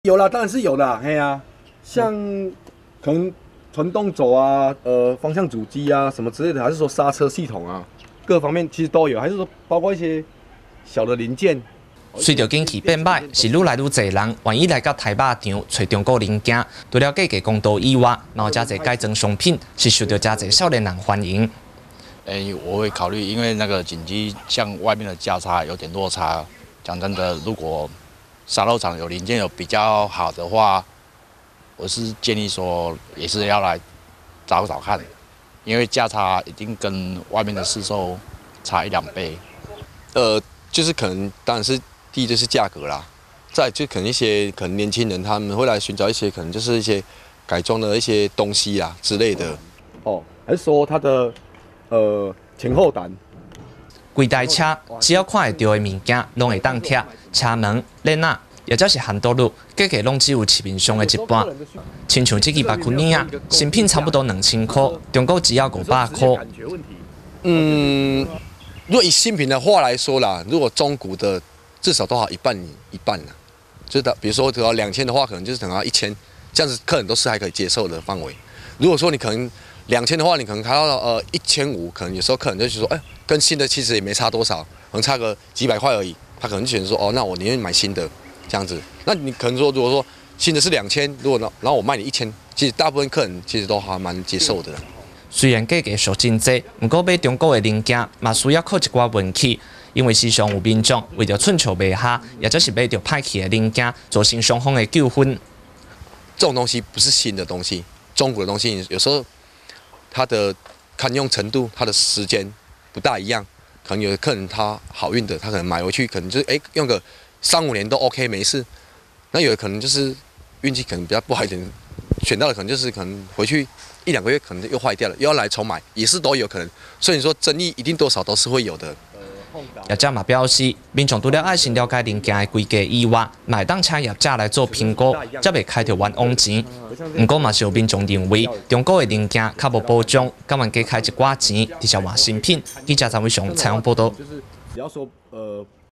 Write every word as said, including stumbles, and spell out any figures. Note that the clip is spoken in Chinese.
有啦，当然是有的，嘿呀、啊，像可能传动轴啊、呃方向主机啊什么之类的，还是说刹车系统啊，各方面其实都有，还是说包括一些小的零件。 随着景气变歹，是愈来愈侪人愿意来到台北场找中国零件。除了价格公道以外，嘛有真侪改装商品是受到真侪少年人欢迎。 诶、欸，我会考虑，因为那个紧急像外面的价差有点落差。讲真的，如果沙漏厂有零件有比较好的话，我是建议说也是要来找找看，因为价差一定跟外面的市售差一两倍。 呃，就是可能当然是第一就是价格啦，再就可能一些可能年轻人他们会来寻找一些可能就是一些改装的一些东西啦之类的。 哦，还是说它的呃前后挡？ 规台车只要看会到的物件，拢会当贴车门、链仔，或者是限多路，价格拢只有市面上的一半。亲像这支巴库尼亚，新品差不多两千块，中国只要五百块。 嗯，如果以新品的话来说啦，如果中古的至少都好一半一半啦，就是比如说只要两千的话，可能就是等到一千，这样子客人都是还可以接受的范围。如果说你可能两千的话，你可能开到呃一千五，可能有时候客人就觉得说，哎，跟新的其实也没差多少，可能差个几百块而已。他可能就觉得说，哦，那我宁愿买新的这样子。那你可能说，如果说新的是两千，如果然后我卖你一千，其实大部分客人其实都还蛮接受的。 虽然价格俗真济，不过买中国的零件嘛需要靠一寡运气，因为时常有民众为着寸草卖下，或者是买着歹去的零件，造成双方的纠纷。 这种东西不是新的东西，中古的东西有时候它的堪用程度、它的时间不大一样。可能有的客人他好运的，他可能买回去可能就是哎用个三五年都 OK 没事。那有的可能就是运气可能比较不好一点，选到的可能就是可能回去一两个月可能又坏掉了，又要来重买，也是都有可能。所以你说争议一定多少都是会有的。 业者嘛表示，民众除了爱先了解零件的规格以外，买当请业者来做评估，才袂开着冤枉钱。不过嘛是有民众认为，中国的零件较无保障，敢愿加开一寡钱，直接换新品。记者陈伟雄采访报道。 就是只要说呃。